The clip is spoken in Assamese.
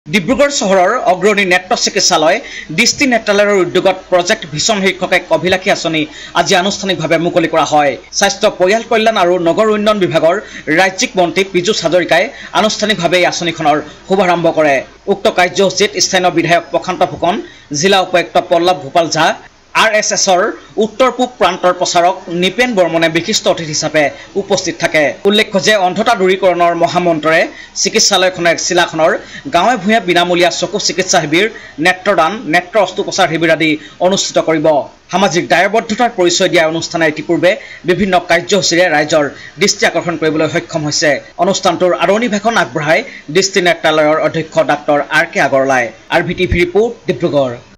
ডিব্ৰুগড় চহৰৰ অগ্ৰণী নেত্ৰ চিকিৎসালয় দৃষ্টি নেত্ৰালয়ৰ উদ্যোগত প্ৰজেক্ট ভিছন শীৰ্ষক এক অভিলাষী আঁচনি আজি আনুষ্ঠানিকভাৱে মুকলি কৰা হয়। স্বাস্থ্য পৰিয়াল কল্যাণ আৰু নগৰ উন্নয়ন বিভাগৰ ৰাজ্যিক মন্ত্ৰী পীযুষ হাজৰিকাই আনুষ্ঠানিকভাৱে এই আঁচনিখনৰ শুভাৰম্ভ কৰে। উক্ত কাৰ্যসূচীত স্থানীয় বিধায়ক প্ৰশান্ত ফুকন, জিলা উপায়ুক্ত পল্লৱ ভূপাল ঝা, RSSৰ উত্তৰ পূব প্ৰান্তৰ প্ৰচাৰক নিপেন বৰ্মনে বিশিষ্ট অতিথি হিচাপে উপস্থিত থাকে। উল্লেখ্য যে অন্ধতা দূৰীকৰণৰ মহামন্ত্ৰে চিকিৎসালয়খনৰ জিলাখনৰ গাঁৱে ভূঞে বিনামূলীয়া চকু চিকিৎসা শিবিৰ, নেত্ৰদান, নেত্ৰ অস্ত্ৰোপচাৰ শিবিৰ আদি অনুষ্ঠিত কৰিব। সামাজিক দায়বদ্ধতাৰ পৰিচয় দিয়া অনুষ্ঠানে ইতিপূৰ্বে বিভিন্ন কাৰ্যসূচীৰে ৰাইজৰ দৃষ্টি আকৰ্ষণ কৰিবলৈ সক্ষম হৈছে। অনুষ্ঠানটোৰ আদৰণি ভাষণ আগবঢ়াই দৃষ্টি নেত্ৰালয়ৰ অধ্যক্ষ ডাক্তৰ RK আগৰৱালাই। RVTV report, Dibrugarh.